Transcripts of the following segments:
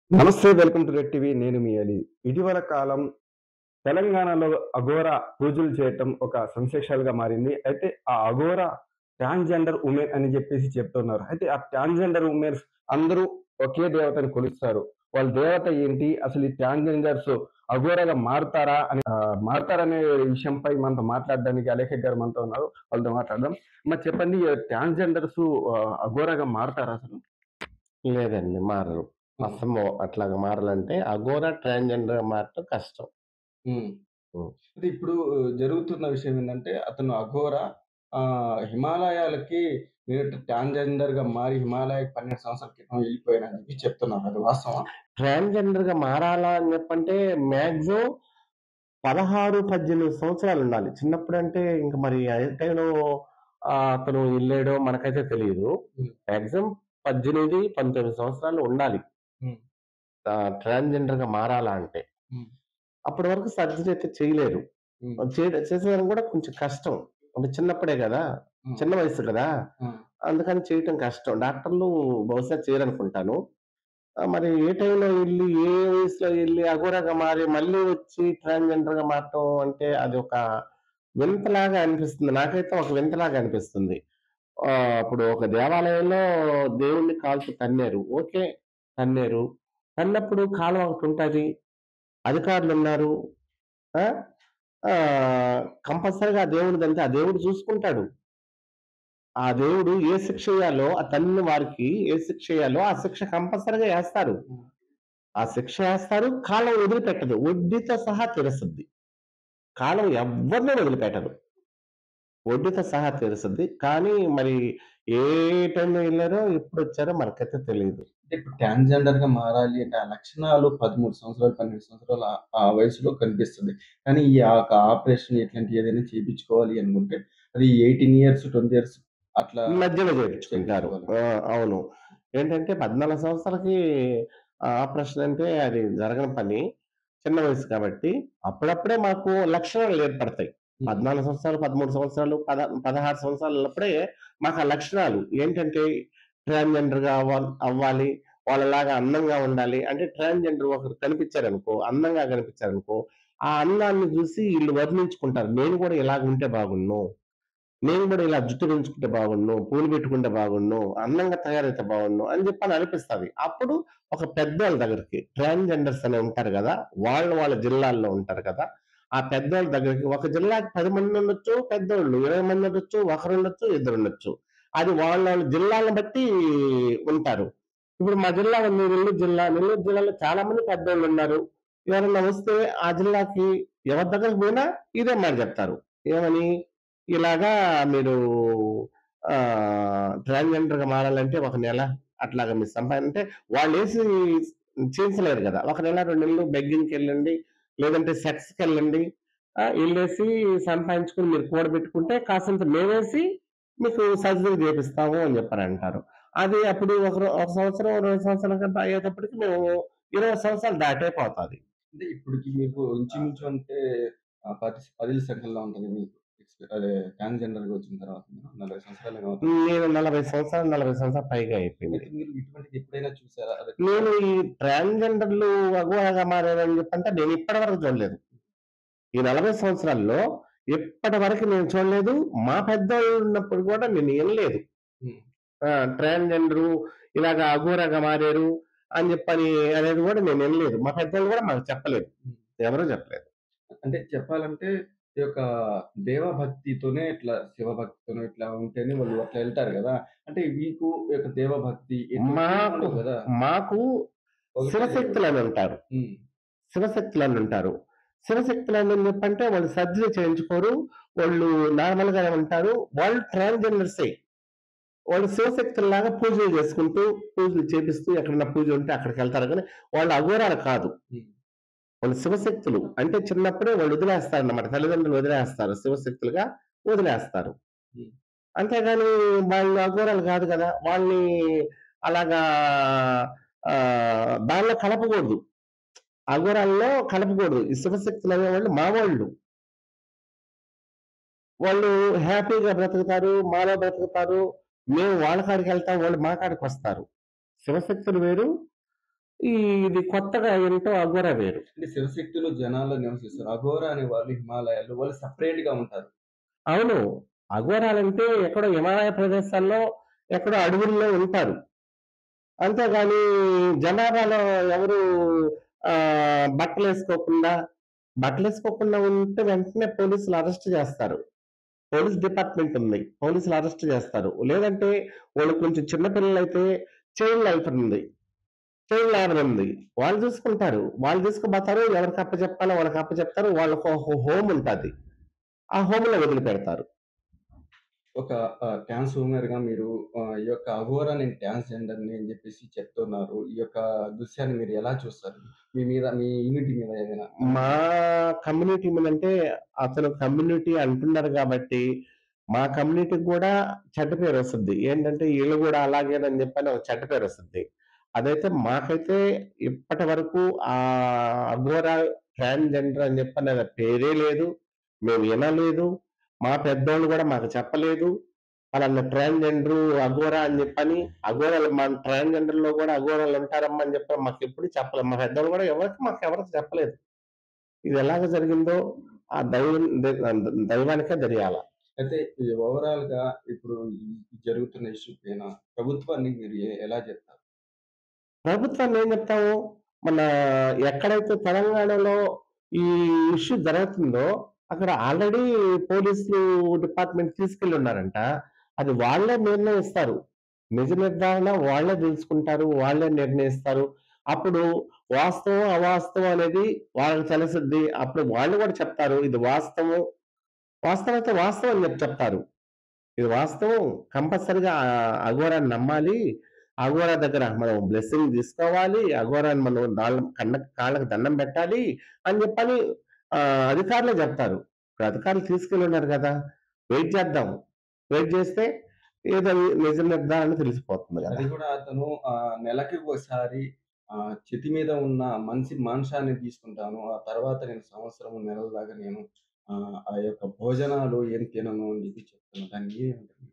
నమస్తే. Welcome to Red TV. నేను మీ అలీ. ఇటీవల కాలం తెలంగాణలో అఘోర పూజలు చేయటం ఒక సెన్సేషనల్‌గా మారింది. అయితే ఆ అఘోర ట్రాన్స్‌జెండర్ వుమెన్ అని జెప్పేసి చెప్తున్నారు. అయితే ఆ ట్రాన్స్‌జెండర్ వుమెన్స్ అందరూ ఒకే దేవతని కొలుస్తారు. వాళ్ళ దేవత ఏంటి? అసలు ఈ ట్రాన్స్‌జెండర్స్ అఘోరగా మారుతారా? అని మారుతారనే విషయంపై మనతో మాట్లాడడానికి అలేఖ గారు మనతో ఉన్నారు. వాళ్ళతో మాట్లాడదాం. మరి చెప్పండి, ట్రాన్స్‌జెండర్స్ అఘోరగా మారుతారా అసలు? లేదండి. మారరు. హ్మ్. అసలు అట్లాగా మారాలంటే అఘోరా ట్రాన్స్‌జెండర్‌గా మారటం కష్టం. హ్మ్. హ్మ్. అంటే ఇప్పుడు జరుగుతున్న విషయం ఏందంటే, అతను అఘోర హిమాలయాలకి ట్రాన్స్‌జెండర్‌గా మారి హిమాలయాకి 12 సంవత్సరాల క్రితం ఎళ్ళిపోయానని చెప్పి చెప్తున్నారు. అది వాస్తవమా? ట్రాన్స్‌జెండర్‌గా మారాలా అని చెప్పంటే మాక్సిమం 16, 18 సంవత్సరాలుండాలి. చిన్నప్పుడంటే ఇంక మరి ఏ టైంలో అతను ఎళ్ళాడో మనకైతే తెలీదు. హ్మ్. మాక్సిమం 18, 19 సంవత్సరాలు ఉండాలి. హ్మ్. ట్రాన్స్‌జెండర్‌గా మారాలా అంటే. హ్మ్. అప్పటి వరకు సర్జరీ అయితే చేయలేరు. హ్మ్. చేసేయడం కూడా కొంచెం కష్టం. అంటే చిన్నప్పుడే గదా! హ్మ్. చిన్న వయసు గదా! హ్మ్. అందుకని చేయటం కష్టం. డాక్టర్లు బహుశా చేయరనుకుంటాను. మరి ఏ టైంలో ఎళ్లి, ఏ వయసులో ఎళ్లి అఘోరగా మారి మళ్ళీ వచ్చి ట్రాన్స్‌జెండర్‌గా మారటం అంటే అదొక వింతలాగా అనిపిస్తుంది. నాకైతే ఒక వింతలాగా అనిపిస్తుంది. ఇప్పుడు ఒక దేవాలయంలో దేవుడిని కాలుతో తన్నారు. ఓకే. తన్నారు. తన్నప్పుడు కాలం ఒకటుంటది. అధికారులున్నారు. ఆ! కంపల్సరీగా ఆ దేవుడిదంతే ఆ దేవుడు చూసుకుంటాడు. ఆ దేవుడు ఏ శిక్షెయ్యాలో ఆ తన్నిన వారికి ఏ శిక్షెయ్యాలో ఆ శిక్ష కంపల్సరీగా యేస్తారు. హ్మ్. ఆ శిక్ష యేస్తారు. కాలం వదిలిపెట్టదు. వడ్డీతో సహా తీరుస్తది. కాలం ఎవ్వరిని వదిలిపెట్టదు. వడ్డీతో సహా తీరుస్తది. కానీ మరి ఏ టైంలో ఎళ్లారో, ఎప్పుడొచ్చారో మనకైతే తెలీదు. అంటే ఇప్పుడు ట్రాన్స్‌జెండర్‌గా మారాలి అంటే, ఆ లక్షణాలు 13 సంవత్సరాలు, 12 సంవత్సరాలు ఆ వయసులో కనిపిస్తుంది. కానీ ఈ ఆపరేషన్ ఇట్లాంటివి ఏదైనా చేపించుకోవాలి అనుకుంటే, అది 18 ఇయర్స్, 20 ఇయర్స్ అట్లా మధ్యలో చేపించుకుంటారు. చేపించుకోవాలి. అవును. ఏంటంటే 14 సంవత్సరాలకి ఆపరేషన్ అంటే అది జరగని పని. చిన్న వయసు కాబట్టి అప్పుడప్పుడే మాకు లక్షణాలు ఏర్పడతాయి. హ్మ్. 14 సంవత్సరాలు, 13 సంవత్సరాలు, 16 సంవత్సరాలు ఉన్నప్పుడే మాకు ఆ లక్షణాలు ఏంటంటే ట్రాన్స్‌జెండర్‌గా అవ్వాలి. వాళ్ళలాగా అందంగా ఉండాలి. అంటే ట్రాన్స్‌జెండర్ ఒకరు కనిపించారనుకో, అందంగా కనిపించారనుకో, ఆ అందాన్ని చూసి ఈళ్ళు వర్ణించుకుంటారు. నేను కూడా ఇలాగుంటే బాగున్ను. నేను గూడా ఇలా జుట్టు పెంచుకుంటే బాగున్ను, పూలు పెట్టుకుంటే బాగున్ను, అందంగా తయారైతే బాగున్ను అని జెప్పని అనిపిస్తది. అప్పుడు ఒక పెద్దోళ్ళ దగ్గరికి ట్రాన్స్‌జెండర్స్ అని ఉంటారు గదా! వాళ్ళు వాళ్ళ జిల్లాల్లో ఉంటారు కదా! ఆ పెద్దోళ్ళ దగ్గరికి ఒక జిల్లాకి 10 మందుండొచ్చు పెద్దోళ్ళు, 20 మందుండొచ్చు, ఒకరుండొచ్చు, ఇద్దరుండొచ్చు. అది వాళ్ళ వాళ్ళ జిల్లాలను బట్టి ఉంటారు. ఇప్పుడు మా జిల్లా ఉంది నెల్లూరు జిల్లా. నెల్లూరు జిల్లాలో చాలా మంది పెద్దోళ్ళున్నారు. ఎవరన్నా వస్తే ఆ జిల్లాకి ఎవరి దగ్గరికి పోయినా ఇదే మాట జెప్తారు. ఏమని? ఇలాగా మీరు ట్రాన్స్‌జెండర్‌గా మారాలంటే ఒక నెల అట్లాగా మీరు అంటే వాళ్ళేసి చేయించలేరు గదా! ఒక నెల, 2 నెలలు బెగ్గింగ్‌కెళ్ళండి. లేదంటే సెక్స్‌కెళ్ళండి. ఎళ్ళేసి సంపాదించుకొని మీరు కూడబెట్టుకుంటే కాసింత మేమేసి మీకు సర్జరీ జేపిస్తాము అని జెప్పనంటారు. అది అప్పుడు ఒక సంవత్సరం, 2 సంవత్సరాల కంటే అయ్యేటప్పటికి మేము 20 సంవత్సరాలు దాటే పోతాది. అంటే ఇప్పటికి మీకు ఇంచుమించు అంటే 10 సంఖ్యలో ఉంటది మీకు. అదే ట్రాన్స్‌జెండర్‌గా వచ్చిన తర్వాత 40 సంవత్సరాలేమో అవుతుంది. నేను 40 సంవత్సరాలు పైగా అయిపోయింది. అయితే మీరు ఇటువంటిది ఎప్పుడైనా చూసారా? అదే నేను ఈ ట్రాన్స్‌జెండర్‌లు అఘోరగా మారారని చెప్పంటే నేను ఇప్పటి వరకు చూడలేదు. ఈ 40 సంవత్సరాల్లో ఇప్పటి వరకు నేను చూడలేదు. మా పెద్దోళ్ళు ఉన్నప్పుడు కూడా నేను ఇనలేదు. హ్మ్. ట్రాన్స్‌జెండరు ఇలాగ అఘోరగా మారారు అని చెప్పని అనేది కూడా నేను ఇనలేదు. మా పెద్దోళ్ళు కూడా మాకు చెప్పలేదు. హ్మ్. ఎవరు చెప్పలేదు. అంటే చెప్పాలంటే ఈ యొక్క దేవభక్తితోనే ఇట్లా శివభక్తితోనే ఇట్లా ఉంటేనే వాళ్ళు అట్లా ఎళ్తారు గదా! అంటే మీకు ఈ యొక్క దేవభక్తి ఎటువంటివి మాకు ఉండవు గదా! మాకు ఒకటే దేవుడు. శివశక్తులని అంటారు. హ్మ్. శివశక్తులని అంటారు. శివశక్తులని అని చెప్పంటే వాళ్ళు సర్జరీ చేయించుకోరు. వాళ్ళు నార్మల్‌గానే ఉంటారు. వాళ్ళు ట్రాన్స్‌జెండర్సే. వాళ్ళు శివశక్తుల్లాగా పూజలు చేసుకుంటూ, పూజలు చేపిస్తూ ఎక్కడన్నా పూజ ఉంటే అక్కడికెళ్తారు గానీ, వాళ్ళు అఘోరాలు కాదు. హ్మ్. వాళ్ళు శివశక్తులు. అంటే చిన్నప్పుడే వాళ్ళు వదిలేస్తారన్నమాట. తల్లిదండ్రులు వదిలేస్తారు. శివశక్తులుగా వదిలేస్తారు. హ్మ్. అంతేగాని వాళ్ళు అఘోరాలు కాదు గదా! వాళ్ళని అలాగా దానిలో కలపకూడదు. అఘోరాల్లో కలపకూడదు. ఈ శివశక్తులనేవాళ్ళు మావోళ్ళు. వాళ్ళు హ్యాపీగా బ్రతుకుతారు. మాలో బ్రతుకుతారు. మేము వాళ్ళ కాడికెళ్తాం. వాళ్ళు మా కాడికొస్తారు. శివశక్తులు వేరు. ఇది కొత్తగా ఏంటో అఘోర వేరు. అంటే శివశక్తులు జనాల్లో నివసిస్తారు. అఘోరా అనే వాళ్ళు హిమాలయాల్లో వాళ్ళు సెపరేట్‌గా ఉంటారు. అవును. అఘోరాలంటే ఎక్కడో హిమాలయ ప్రదేశాల్లో ఎక్కడో అడవుల్లో ఉంటారు. అంతేగాని జనాభాలో ఎవరు బట్టలేసుకోకుండా బట్టలేసుకోకుండా ఉంటే వెంటనే పోలీసులు అరెస్ట్ చేస్తారు. పోలీస్ డిపార్ట్‌మెంట్ ఉంది. పోలీసులు అరెస్ట్ చేస్తారు. లేదంటే వాళ్ళు కొంచెం చిన్న పిల్లలైతే చైల్డ్ లైఫర్ ఉంది. చైల్డ్ లేబర్ ఉంది. వాళ్ళు చూసుకుంటారు. వాళ్ళు తీసుకుపోతారు. ఎవరికి అప్పచెప్పాలో వాళ్ళకి అప్పచెప్తారు. వాళ్ళకి ఒక హోమ్ ఉంటది. ఆ హోమ్‌లో వదిలిపెడతారు. ఒక ట్రాన్స్‌ఫార్మర్‌గా మీరు ఈ యొక్క అఘోరా నేను ట్రాన్స్‌జెండర్‌ని అని జెప్పేసి చెప్తున్నారు. ఈ యొక్క దృశ్యాన్ని మీరు ఎలా చూస్తారు? మీ మీద మీ యూనిటీ మీద ఏదైనా మా కమ్యూనిటీ మీదంటే అతను కమ్యూనిటీ అంటున్నారు గాబట్టి, మా కమ్యూనిటీకి గూడా చెడ్డ పేరొస్తది. ఏంటంటే ఈళ్ళు గూడా అలాగేనని జెప్పని ఒక చెడ్డ పేరొస్తది. అదైతే మాకైతే ఇప్పటి వరకు అఘోరా ట్రాన్స్‌జెండర్ అని జెప్పని అది పేరే లేదు. మేము వినలేదు. మా పెద్దోళ్ళు గూడా మాకు చెప్పలేదు. పలానా ట్రాన్స్‌జెండరు, అఘోరా అని జెప్పని, అఘోరాలు మన ట్రాన్స్‌జెండర్‌లో గూడా అఘోరాలుంటారమ్మా అని జెప్పి మాకెప్పుడు చెప్పలేదు. మా పెద్దోళ్ళు గూడా మాకెవరికి చెప్పలేదు. ఇది ఎలాగ జరిగిందో ఆ దైవానికే తెలియాల. అయితే ఈ ఓవరాల్‌గా ఇప్పుడు ఈ జరుగుతున్న ఇష్యూ పైన ప్రభుత్వాన్ని మీరు ఎలా జెప్తారు? ప్రభుత్వాన్ని ఏం చెప్తాము? మన ఎక్కడైతే తెలంగాణలో ఈ ఇష్యూ జరుగుతుందో, అక్కడ ఆల్రెడీ పోలీసులు డిపార్ట్‌మెంట్ తీసుకెళ్ళున్నారంట. అది వాళ్ళే నిర్ణయిస్తారు. నిజ నిర్ధారణ వాళ్ళే తెలుసుకుంటారు. వాళ్ళే నిర్ణయిస్తారు. అప్పుడు వాస్తవం, అవాస్తవం అనేది వాళ్ళకి తెలుసుద్ది. అప్పుడు వాళ్ళు కూడా చెప్తారు. ఇది వాస్తవం. వాస్తవం అయితే వాస్తవం అని చెప్తారు. ఇది వాస్తవం. కంపల్సరీగా అఘోరాని నమ్మాలి. అఘోరా దగ్గర మనం బ్లెస్సింగ్ తీసుకోవాలి. అఘోరాని మనం కాళ్ళకి దండం పెట్టాలి అని చెప్పని అధికారులే చెప్తారు. ఇప్పుడు అధికారులు తీసుకెళ్ళున్నారు గదా! వెయిట్ చేద్దాం. వెయిట్ చేస్తే ఏదో నిజ నిర్ధారణ తెలిసిపోతుంది అది గదా! గూడా అతను నెలకి ఒకసారి చేతి మీద ఉన్న మాంసాన్ని తీసుకుంటాను. ఆ తర్వాత నేను సంవత్సరం, నెలల దాకా నేను ఆ యొక్క భోజనాలు ఏం తినను అని జెప్పి చెప్తున్నాను. దానికి ఏమంటారు?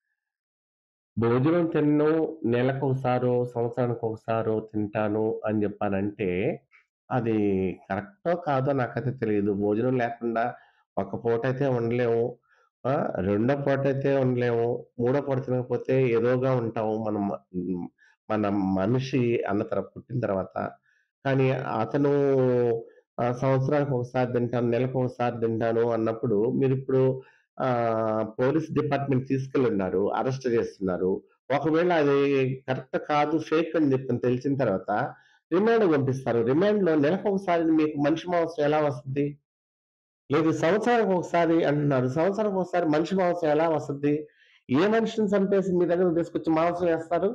భోజనం తినను, నెలకొకసారో, సంవత్సరానికొకసారో తింటాను అని జెప్పానంటే, అది కరెక్టో కాదో నాకైతే తెలీదు. భోజనం లేకుండా ఒక పూటైతే ఉండలేము. రెండో పూటైతే ఉండలేము. మూడో పూట తినకపోతే ఏదోగా ఉంటాము. మన మనిషి పుట్టిన తర్వాత. కానీ అతను సంవత్సరానికి ఒకసారి తింటాను, నెలకొకసారి తింటాను అన్నప్పుడు మీరిప్పుడు పోలీస్ డిపార్ట్‌మెంట్ తీసుకెళ్ళున్నారు. అరెస్ట్ చేస్తున్నారు. ఒకవేళ అది కరెక్ట్ కాదు, ఫేక్ అని చెప్పని తెలిసిన తర్వాత రిమాండ్‌కి పంపిస్తారు. రిమాండ్‌లో నెలకొకసారి మీకు మనిషి మాంసం ఎలా వస్తది? లేదు సంవత్సరానికి ఒకసారి అంటున్నారు. సంవత్సరానికి ఒకసారి మనిషి మాంసం ఎలా వస్తది? ఏ మనిషిని చంపేసి మీ దగ్గరకు తీసుకొచ్చి మాంసం ఏస్తారు?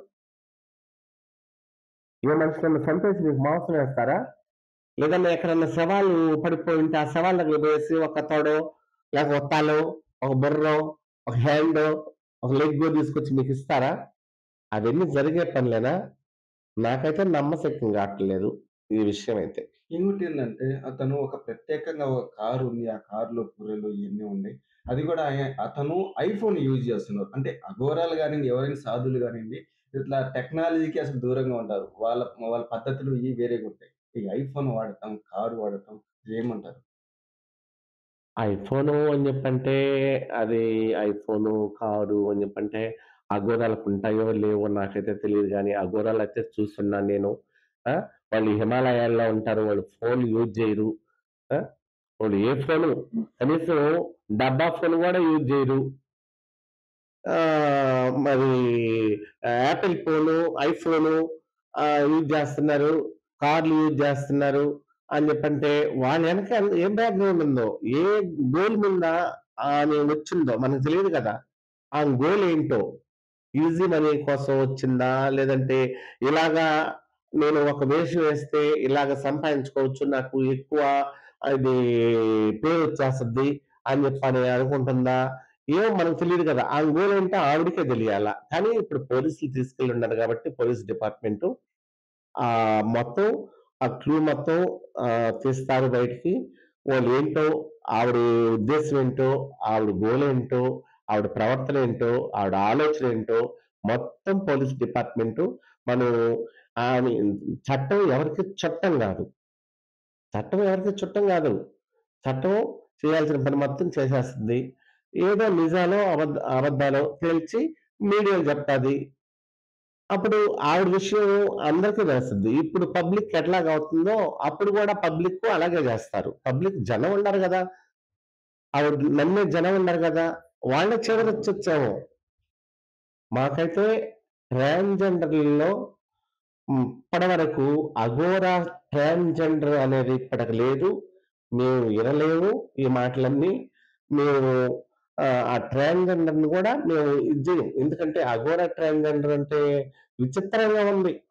ఏ మనిషినన్నా చంపేసి మీకు మాంసం ఏస్తారా? లేదన్నా ఎక్కడన్నా శవాలు పడిపోయుంటే ఆ శవాల దగ్గరికి పోయేసి ఒక తొడో, లేక ఒక తలో, ఒక బుర్రో, ఒక హ్యాండో, ఒక లెగ్గో తీసుకొచ్చి మీకిస్తారా? అవన్నీ జరిగే పనులేనా? నాకైతే నమ్మశక్యం కావట్లేదు ఈ విషయం అయితే. ఇంకోటేందంటే, అతను ఒక ప్రత్యేకంగా ఒక కారుంది. ఆ కారులో పుర్రెలు ఇయన్నీ ఉన్నాయి. అది గూడా అతను ఐఫోన్ యూజ్ జేస్తున్నారు. అంటే అఘోరాలు గానియండి, ఎవరైనా సాధువులు గానియండి, ఇట్లా టెక్నాలజీకి అసలు దూరంగా ఉంటారు. వాళ్ళ వాళ్ళ పద్ధతులు ఇయి వేరేగుంటాయి. ఈ ఐఫోన్ వాడటం, కారు వాడటం ఇదేమంటారు? ఐఫోను అని జెప్పంటే అది ఐఫోను, కారు అని జెప్పంటే అఘోరాలకుంటాయో లేవో నాకైతే తెలీదు గానీ, అఘోరాలయితే చూస్తున్నాను నేను. ఆ! వాళ్ళు హిమాలయాల్లో ఉంటారు. వాళ్ళు ఫోన్‌లు యూజ్ జెయ్యరు. ఆ! వాళ్ళు ఏ ఫోను కనీసం డబ్బా ఫోన్ గూడా యూజ్ జెయ్యరు. మరి యాపిల్ ఫోను, ఐఫోను యూజ్ జేస్తున్నారు. కార్లు యూజ్ జేస్తున్నారు అని జెప్పంటే వాళ్ళ ఎనక ఏం బ్యాక్‌గ్రౌండ్ ఉందో, ఏ గోల్ మీద ఆమె వచ్చిందో మనకు తెలీదు గదా! ఆమె గోల్ ఏంటో? ఈజీ మనీ కోసం వచ్చిందా? లేదంటే ఇలాగా నేను ఒక వేషం వేస్తే ఇలాగ సంపాదించుకోవచ్చు. నాకు ఎక్కువ అది పే వచ్చేస్తది అని చెప్పని అనుకుంటుందా? ఏమో మనకు తెలీదు కదా! ఆమె గోల్ ఏంటో ఆవిడకే తెలియాల. కానీ ఇప్పుడు పోలీసులు తీసుకెళ్ళున్నారు కాబట్టి పోలీస్ డిపార్ట్‌మెంటు మొత్తం ఆ క్లూ మొత్తం తీస్తారు బయటికి. వాళ్ళేంటో, ఆవిడ ఉద్దేశ్యం ఏంటో, ఆవిడ గోల్ ఏంటో, ఆవిడ ప్రవర్తన ఏంటో, ఆవిడ ఆలోచన ఏంటో మొత్తం పోలీస్ డిపార్ట్‌మెంటు మనం ఆమె చట్టం ఎవరికి చుట్టం కాదు. చట్టం ఎవరికి చుట్టం కాదు. చట్టం చేయాల్సిన పని మొత్తం చేసేస్తుంది. ఏదో నిజాలో అబద్ధాలో తేల్చి మీడియాకి చెప్తాది. అప్పుడు ఆవిడ విషయం అందరికీ తెలుస్తుంది. ఇప్పుడు పబ్లిక్ ఎట్లాగా అవుతుందో అప్పుడు కూడా పబ్లిక్ అలాగే చేస్తారు. పబ్లిక్ జనం ఉన్నారు కదా! ఆవిడ నమ్మే జనం ఉన్నారు కదా! వాళ్ళే చివరొచ్చొచ్చేమో. మాకైతే ట్రాన్స్‌జెండర్‌లలో ఇప్పటివరకు అఘోరా ట్రాన్స్‌జెండర్ అనేది ఇప్పటికి లేదు. మేము వినలేము ఈ మాటలన్నీ. మేము ఆ ట్రాన్స్‌జెండర్‌ని కూడా మేము ఇది జేయం. ఎందుకంటే అఘోరా ట్రాన్స్‌జెండర్ అంటే విచిత్రంగా ఉంది.